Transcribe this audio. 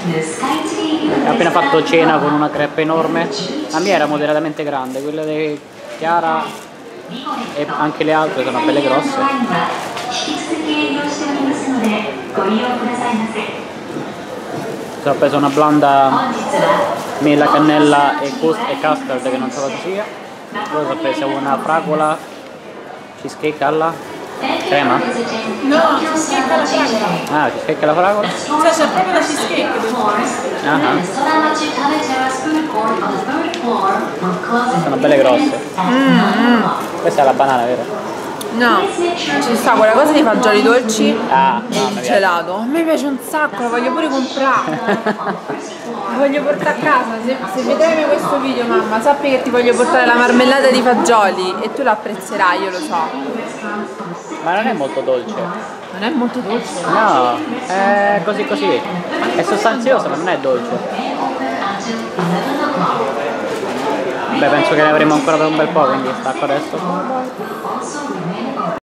Ho appena fatto cena con una crepe enorme. La mia era moderatamente grande, quella di Chiara e anche le altre sono belle grosse. Ho preso una blanda mela, cannella e custard che non so cosa sia. Poi ho preso una fragola cheesecake alla crema. No, cheesecake alla fragola. Ah, cheesecake alla fragola? Sì, c'è proprio la cheesecake. Sono belle grosse. Questa è la banana, vero? No, ci sta quella cosa di fagioli dolci e il piace. gelato. A me piace un sacco, la voglio pure comprare. La voglio portare a casa. Se vedrai questo video, mamma, sappi che ti voglio portare la marmellata di fagioli e tu la apprezzerai, io lo so. Ma non è molto dolce. Non è molto dolce? No, è così così. È sostanziosa, ma non è dolce. Beh, penso che ne avremo ancora per un bel po', quindi stacco adesso.